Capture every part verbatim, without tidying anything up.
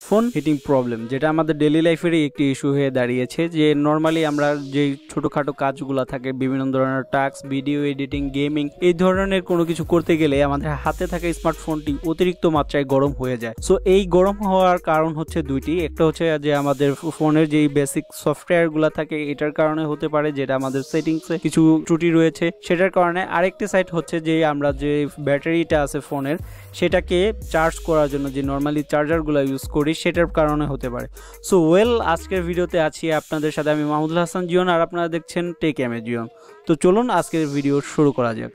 Phone heating problem, যেটা আমাদের daily লাইফেরই একটি ইস্যু হয়ে দাঁড়িয়েছে। যে নর্মালি আমরা যে ছোটোখাটো কাজগুলো থাকে, বিভিন্ন ধরনের টাস্ক, ভিডিও এডিটিং, গেমিং, এই ধরনের কোনো কিছু করতে গেলে আমাদের হাতে থাকা স্মার্টফোনটি অতিরিক্ত মাত্রায় গরম হয়ে যায়। সো এই গরম হওয়ার কারণ হচ্ছে দুইটি। একটা হচ্ছে যে আমাদের ফোনের যেই বেসিক সফটওয়্যারগুলো থাকে এটার কারণে হতে পারে, যেটা আমাদের সেটিংসে কিছু ত্রুটি রয়েছে সেটার কারণে। আরেকটি সাইড হচ্ছে যে আমরা যে ব্যাটারিটা আছে ফোনের, সেটাকে চার্জ করার জন্য যে নর্মালি চার্জারগুলো ইউজ করি সেটার কারণে হতে পারে। সো ওয়েল, আজকের ভিডিওতে আছি আপনাদের সাথে আমি মাহমুদুল হাসান জিয়ন, আর আপনারা দেখছেন টেক এম এ জিয়ন। তো চলুন আজকের ভিডিও শুরু করা যাক।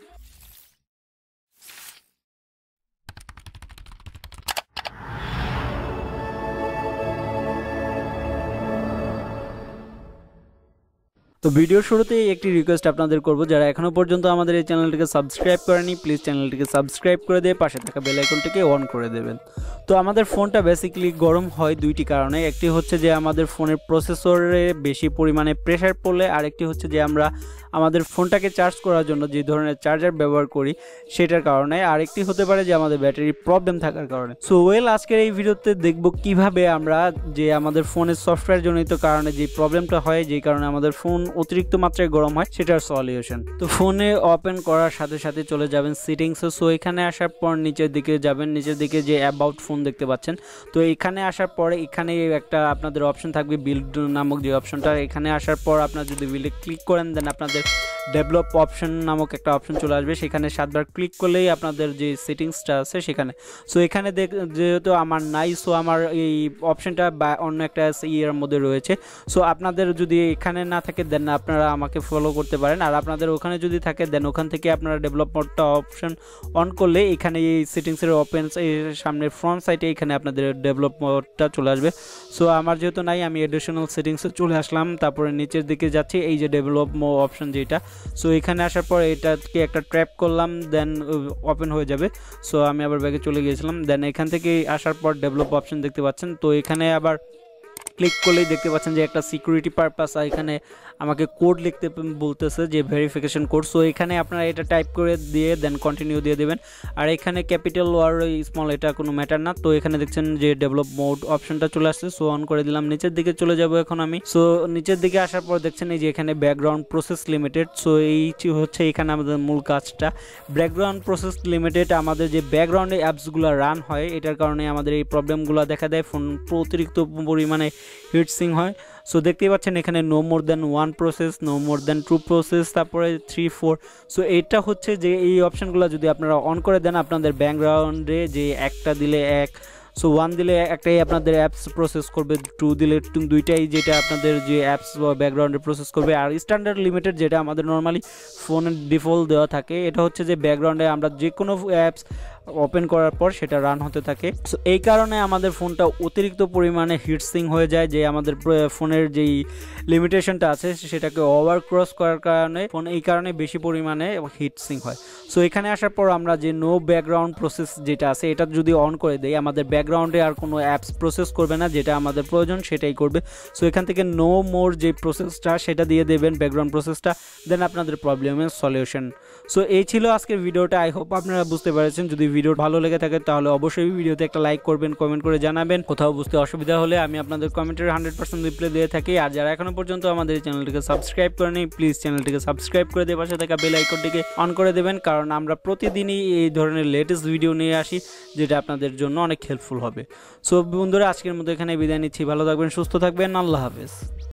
তো ভিডিওর শুরুতেই একটি রিকোয়েস্ট আপনাদের করব, যারা এখনও পর্যন্ত আমাদের এই চ্যানেলটিকে সাবস্ক্রাইব করেনি প্লিজ চ্যানেলটিকে সাবস্ক্রাইব করে দিয়ে পাশে থাকা বেল আইকনটিকে অন করে দেবেন। তো আমাদের ফোনটা বেসিক্যালি গরম হয় দুইটি কারণে। একটি হচ্ছে যে আমাদের ফোনের প্রসেসরে বেশি পরিমাণে প্রেশার পড়লে, আরেকটি হচ্ছে যে আমরা আমাদের ফোনটাকে চার্জ করার জন্য যে ধরনের চার্জার ব্যবহার করি সেটার কারণে, আরেকটি হতে পারে যে আমাদের ব্যাটারি প্রবলেম থাকার কারণে। সো ওয়েল, আজকের এই ভিডিওতে দেখব কিভাবে আমরা যে আমাদের ফোনের সফটওয়্যার জনিত কারণে যে প্রবলেমটা হয়, যেই কারণে আমাদের ফোন অতিরিক্ত মাত্রায় গরম হয়, সেটার সলিউশন। তো ফোনে ওপেন করার সাথে সাথে চলে যাবেন সেটিংসে। সো এখানে আসার পর নিচের দিকে যাবেন, নিচের দিকে যে অ্যাবাউট ফোন দেখতে পাচ্ছেন, তো এখানে আসার পরে এখানে একটা আপনাদের অপশন থাকবে বিল্ড নামক যে অপশনটা। এখানে আসার পর আপনার যদি বিল্ডে ক্লিক করেন দেন আপনাদের ডেভেলপ অপশন নামক একটা অপশন চলে আসবে। সেখানে সাতবার ক্লিক করলেই আপনাদের যে সেটিংসটা আছে সেখানে। সো এখানে দেখ যেহেতু আমার নাই, সো আমার এই অপশনটা বা অন্য একটা ইয়ের মধ্যে রয়েছে। সো আপনাদের যদি এখানে না থাকে দেন আপনারা আমাকে ফলো করতে পারেন, আর আপনাদের ওখানে যদি থাকে দেন ওখান থেকে আপনারা ডেভেলপমেন্টটা অপশন অন করলে এখানে এই সেটিংসের ওপেন সামনে ফ্রন্ট সাইডে এখানে আপনাদের ডেভেলপমেন্টটা চলে আসবে। সো আমার যেহেতু নাই আমি এডিশনাল সেটিংসে চলে আসলাম, তারপরে নিচের দিকে যাচ্ছি, এই যে ডেভেলপ অপশন যেটা। সো এখানে আসার পর এটাকে একটা ট্র্যাপ করলাম, দেন ওপেন হয়ে যাবে। সো আমি আবার ব্যাগে চলে গিয়েছিলাম, দেন এখান থেকে আসার পর ডেভেলপ অপশন দেখতে পাচ্ছেন। তো এখানে আবার ক্লিক করলেই দেখতে পাচ্ছেন যে একটা সিকিউরিটি পারপাস এখানে আমাকে কোড লিখতে বলতেছে, যে ভেরিফিকেশন কোড। সো এখানে আপনারা এটা টাইপ করে দিয়ে দেন কন্টিনিউ দিয়ে দেবেন। আর এখানে ক্যাপিটাল ওয়ার স্মল এটা কোনো ম্যাটার না। তো এখানে দেখছেন যে ডেভেলপ মোড অপশনটা চলে আসছে, সো অন করে দিলাম। নিচের দিকে চলে যাব এখন আমি। সো নিচের দিকে আসার পর দেখছেন এই যে এখানে ব্যাকগ্রাউন্ড প্রসেস লিমিটেড। সো এই হচ্ছে এখানে আমাদের মূল কাজটা। ব্যাকগ্রাউন্ড প্রসেস লিমিটেড আমাদের যে ব্যাকগ্রাউন্ডে অ্যাপসগুলো রান হয় এটার কারণে আমাদের এই প্রবলেমগুলো দেখা দেয়, ফোন অতিরিক্ত পরিমাণে হিটসিং হয়। সো দেখতেই পাচ্ছেন এখানে no more than one process, no more than two process, তারপরে থ্রি ফোর। সো এটা হচ্ছে যে এই অপশানগুলো যদি আপনারা অন করে দেন আপনাদের ব্যাকগ্রাউন্ডে যে একটা দিলে এক, সো ওয়ান দিলে একটাই আপনাদের অ্যাপস প্রসেস করবে, টু দিলে দুইটাই যেটা আপনাদের যে অ্যাপস বা ব্যাকগ্রাউন্ডে প্রসেস করবে। আর স্ট্যান্ডার্ড লিমিটেড যেটা আমাদের নর্মালি ফোনের ডিফল্ট দেওয়া থাকে, এটা হচ্ছে যে ব্যাকগ্রাউন্ডে আমরা যে কোনো অ্যাপস ওপেন করার পর সেটা রান হতে থাকে। সো এই কারণে আমাদের ফোনটা অতিরিক্ত পরিমাণে হিটসিং হয়ে যায়, যে আমাদের ফোনের যেই লিমিটেশনটা আছে সেটাকে ওভার ক্রস করার কারণে ফোন এই কারণে বেশি পরিমাণে হিটসিং হয়। সো এখানে আসার পর আমরা যে নো ব্যাকগ্রাউন্ড প্রসেস যেটা আছে এটা যদি অন করে দেই আমাদের ব্যাকগ্রাউন্ডে আর কোনো অ্যাপস প্রসেস করবে না, যেটা আমাদের প্রয়োজন সেটাই করবে। সো এখান থেকে নো মোর যে প্রসেসটা সেটা দিয়ে দেবেন ব্যাকগ্রাউন্ড প্রসেসটা, দেন আপনাদের প্রবলেমের সলিউশন। সো এই ছিল আজকের ভিডিওটা। আই হোপ আপনারা বুঝতে পেরেছেন। যদি ভিডিও ভালো লেগে থাকে তাহলে অবশ্যই ভিডিওতে একটা লাইক করবেন, কমেন্ট করে জানাবেন। কোথাও বুঝতে অসুবিধা হলে আমি আপনাদের কমেন্টের হান্ড্রেড পার্সেন্ট রিপ্লাই দিয়ে থাকি। আর যারা এখনো পর্যন্ত আমাদের এই চ্যানেলটিকে সাবস্ক্রাইব করেনি প্লিজ চ্যানেলটিকে সাবস্ক্রাইব করে দিয়ে পাশে থাকা বেল আইকনটিকে অন করে দেবেন, কারণ আমরা প্রতিদিনই এই ধরনের লেটেস্ট ভিডিও নিয়ে আসি যেটা আপনাদের জন্য অনেক হেল্পফুল হবে। সো বন্ধুরা, আজকের মতো এখানে বিদায় নিচ্ছি। ভালো থাকবেন, সুস্থ থাকবেন, আল্লাহ হাফেজ।